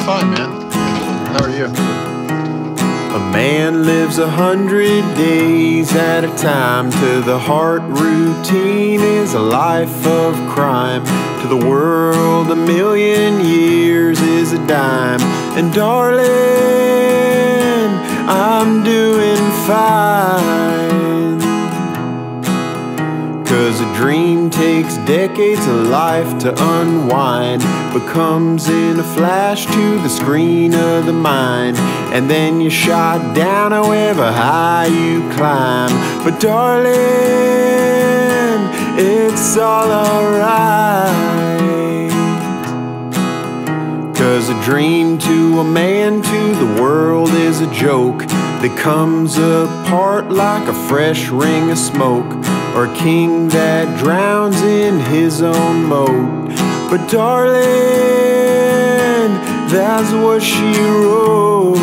fine, man. How are you? A man lives 100 days at a time. To the heart, routine is a life of crime. To the world, a million years is a dime. And darling, I'm doing fine. 'Cause a dream takes decades of life to unwind, but comes in a flash to the screen of the mind. And then you're shot down however high you climb. But darling, it's all alright. 'Cause a dream to a man, to the world, is a joke that comes apart like a fresh ring of smoke, or a king that drowns in his own moat. But darling, that's what she wrote.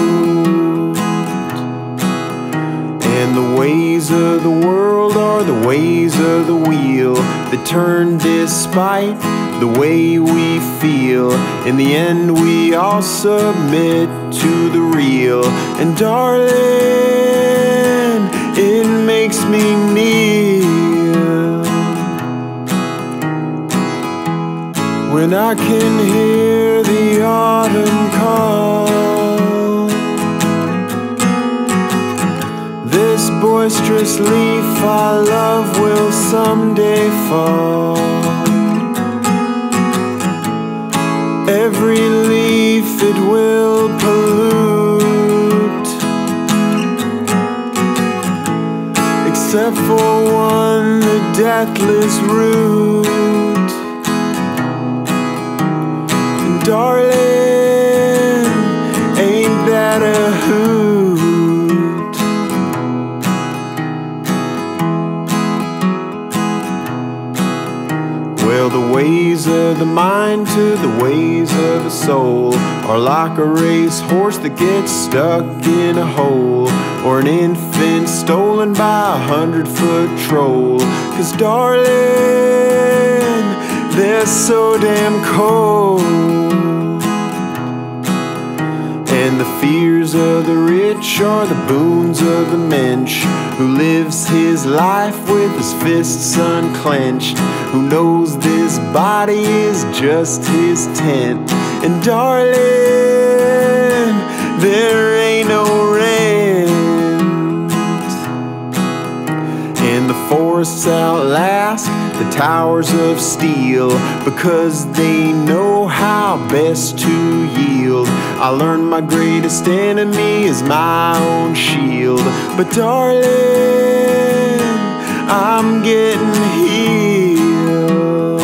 And the ways of the world are the ways of the wheel that turn despite the way we feel. In the end we all submit to the real. And darling, it makes me kneel when I can hear the autumn call. This boisterous leaf I love will someday fall. Every leaf it will pollute, except for one, the deathless root. And darling, ain't that a hoot? Well, the ways of the mind to the ways of the soul are like a racehorse that gets stuck in a hole, or an infant stolen by a 100-foot troll. 'Cause darling, they're so damn cold. And the fears of the rich are the boons of the mensch, who lives his life with his fists unclenched, who knows this body is just his tent. And darling, there ain't no rent. And the forests outlast the towers of steel, because they know how best to yield. I learned my greatest enemy is my own shield. But darling, I'm getting healed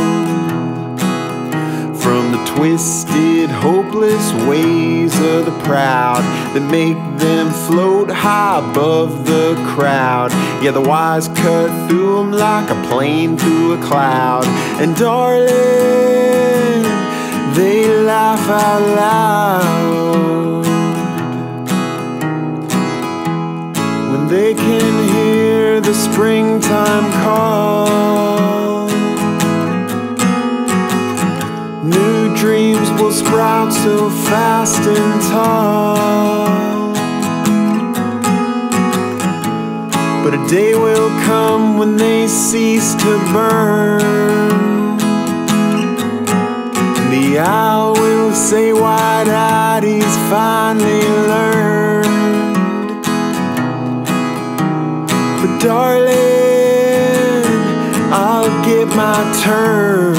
from the twisted, hopeless ways of the proud that make them float high above the crowd. Yeah, the wise cut through them like a plane through a cloud. And darling, they laugh out loud when they can hear the springtime call. New dreams will sprout so fast and tall, but a day will come when they cease to burn. The owl will say wide-eyed he's finally learned. But darling, I'll get my turn.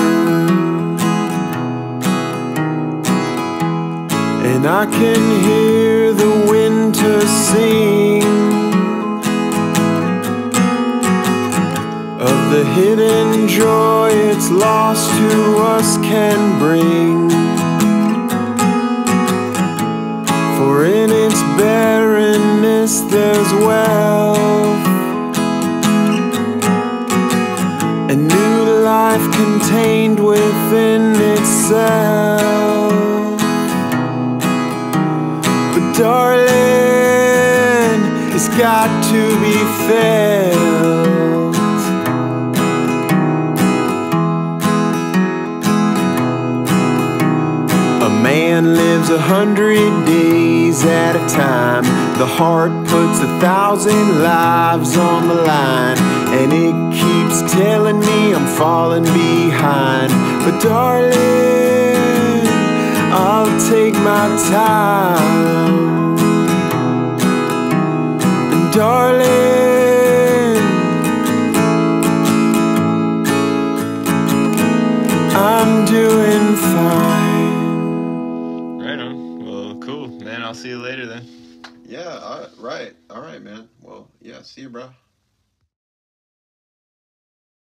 And I can hear the winter sing of the hidden joy its loss to us can bring. For in its barrenness there's wealth, a new life contained within itself. But darling, it's got to be felt. A man lives 100 days at a time. The heart puts 1,000 lives on the line, and it keeps telling me I'm falling behind. But darling, I'll take my time. And darling, I'm doing fine. Right on. Well, cool, man. I'll see you later then. Yeah, right. All right, man. Well, yeah, see you, bro.